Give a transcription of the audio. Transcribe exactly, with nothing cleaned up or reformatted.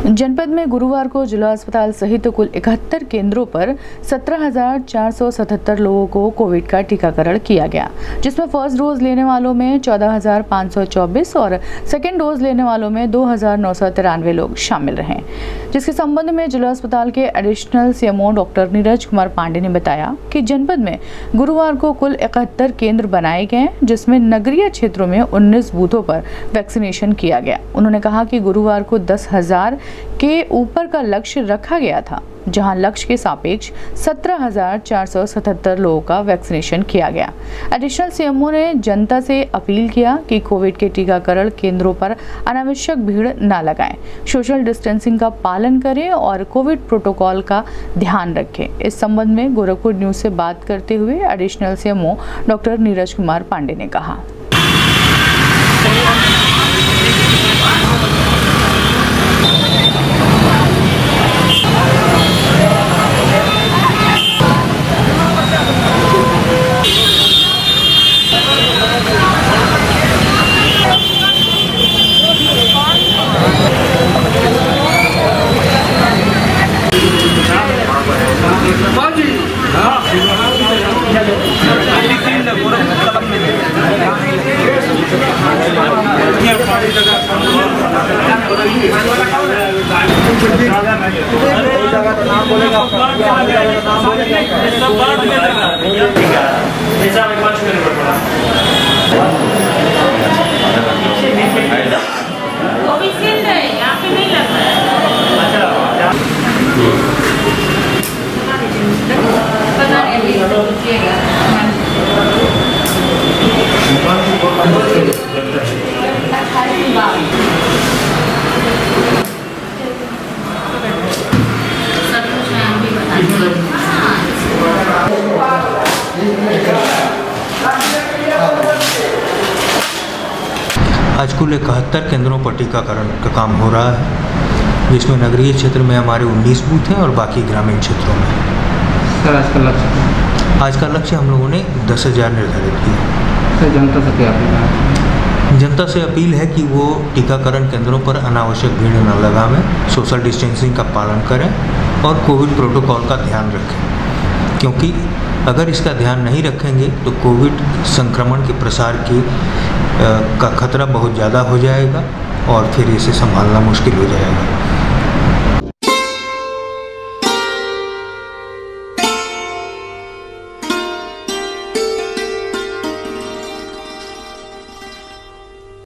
जनपद में गुरुवार को जिला अस्पताल सहित कुल इकहत्तर केंद्रों पर सत्रह हजार चार सौ सतहत्तर लोगों को कोविड का टीकाकरण किया गया, जिसमें फर्स्ट डोज लेने वालों में चौदह हजार पाँच सौ चौबीस और सेकेंड डोज लेने वालों में दो हजार नौ सौ तिरानवे लोग शामिल रहे। जिसके संबंध में जिला अस्पताल के additional CMO doctor Neeraj Kumar Pandey ने बताया कि जनपद में गुरुवार को कुल इकहत्तर केंद्र बनाए गए, जिसमें नगरीय क्षेत्रों में उन्नीस बूथों पर वैक्सीनेशन किया गया। उन्होंने कहा कि गुरुवार को दस हजार के ऊपर का लक्ष्य रखा गया था, जहां लक्ष्य के सापेक्ष सत्रह हजार चार सौ सतहत्तर लोगों का वैक्सीनेशन किया गया। एडिशनल सीएमओ ने जनता से अपील किया कि कोविड के टीकाकरण केंद्रों पर अनावश्यक भीड़ न लगाएं, सोशल डिस्टेंसिंग का पालन करें और कोविड प्रोटोकॉल का ध्यान रखें। इस संबंध में गोरखपुर न्यूज से बात करते हुए additional CMO doctor Neeraj Kumar Pandey ने कहा। आज कुल इकहत्तर केंद्रों पर टीकाकरण का काम हो रहा है, जिसमें नगरीय क्षेत्र में हमारे उन्नीस बूथ हैं और बाकी ग्रामीण क्षेत्रों में। सर आज का लक्ष्य आज का लक्ष्य हम लोगों ने दस हजार निर्धारित किया। सर जनता से क्या अपील है? जनता से अपील है कि वो टीकाकरण केंद्रों पर अनावश्यक भीड़ न लगावें, सोशल डिस्टेंसिंग का पालन करें और कोविड प्रोटोकॉल का ध्यान रखें, क्योंकि अगर इसका ध्यान नहीं रखेंगे तो कोविड संक्रमण के प्रसार की आ, का खतरा बहुत ज़्यादा हो जाएगा और फिर इसे संभालना मुश्किल हो जाएगा।